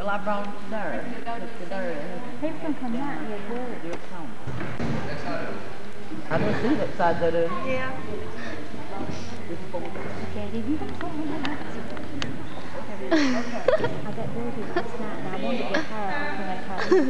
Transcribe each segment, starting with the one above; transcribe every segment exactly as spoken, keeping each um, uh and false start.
Well, I brought him to there. To there. He's going to come out here good. You're home. I don't see that side that is. Yeah. Okay, did you have something like that? I got dirty last night and I wanted to get her off when I tried to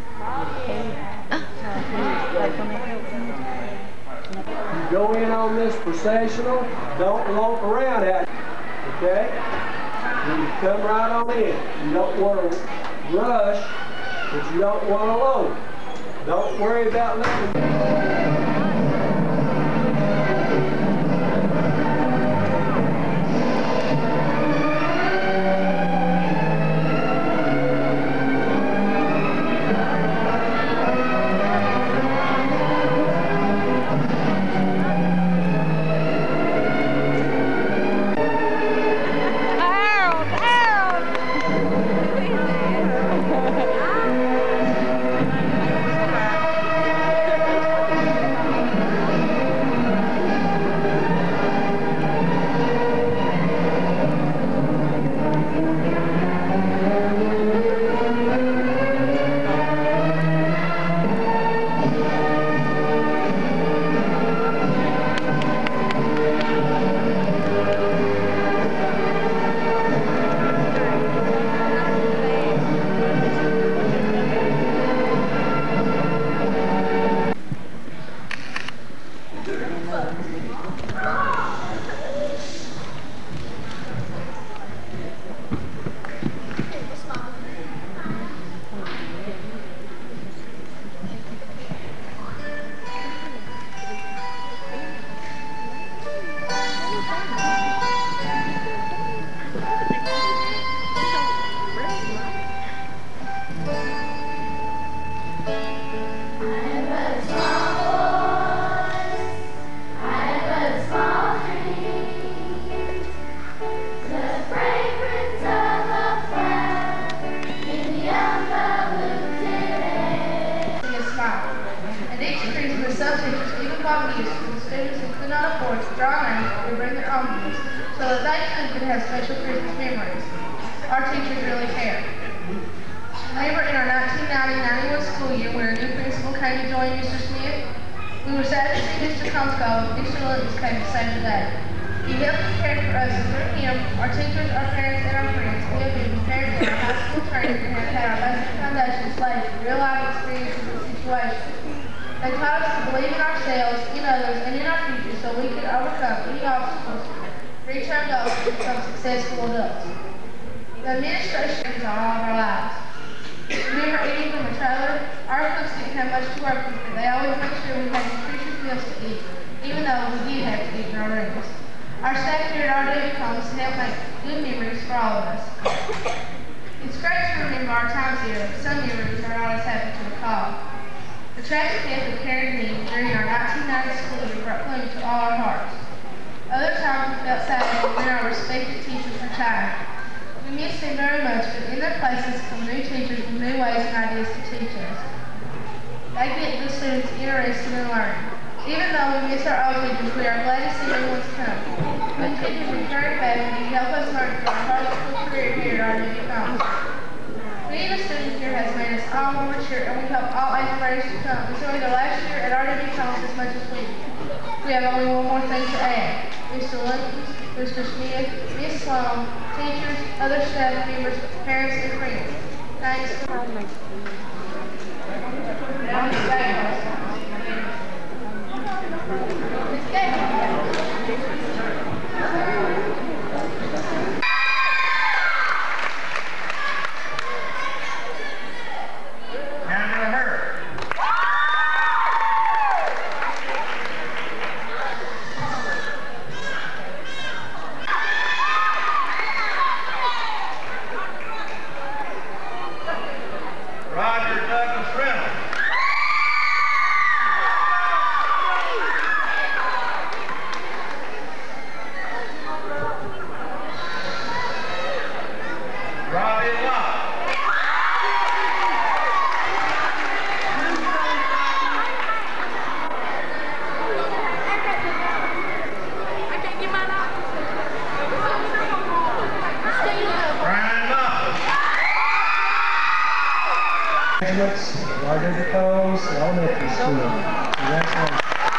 You go in on this processional, don't lope around at it, okay? Then you come right on in. You don't want to rush, but you don't want to lope. Don't worry about letting Graduates, larger diplomas, elementary school. Congratulations.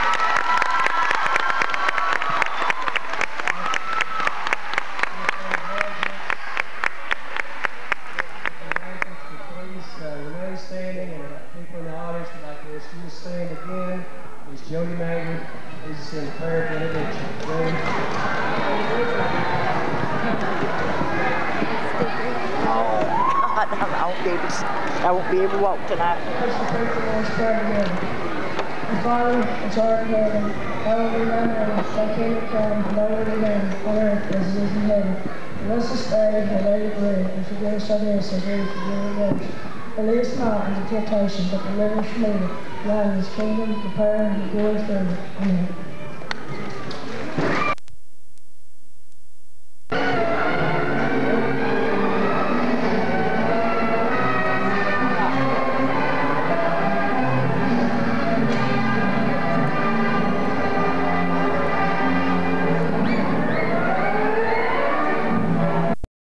Please uh, remain standing, and uh, people in the audience would like to ask you to stand again. Miz Jody Maggard, please send a prayer for intervention. Jody. I won't be able to, I won't be able to walk tonight. Let's pray for Lord's prayer together. Our Father, which art in heaven, hallowed be thy name. Thy kingdom come, thy will be done, on earth as it is in heaven. Give us this day our daily bread, and forgive us our debts as we forgive our debtors. And lead us not into temptation, but deliver us from evil. Thine is the kingdom, the power, and the glory forever. Amen.